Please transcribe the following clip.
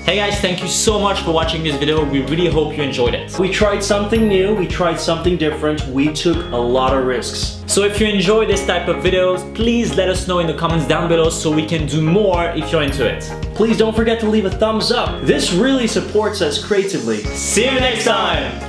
Hey guys, thank you so much for watching this video. We really hope you enjoyed it. We tried something new, we tried something different, we took a lot of risks. So if you enjoy this type of videos, please let us know in the comments down below so we can do more if you're into it. Please don't forget to leave a thumbs up. This really supports us creatively. See you next time!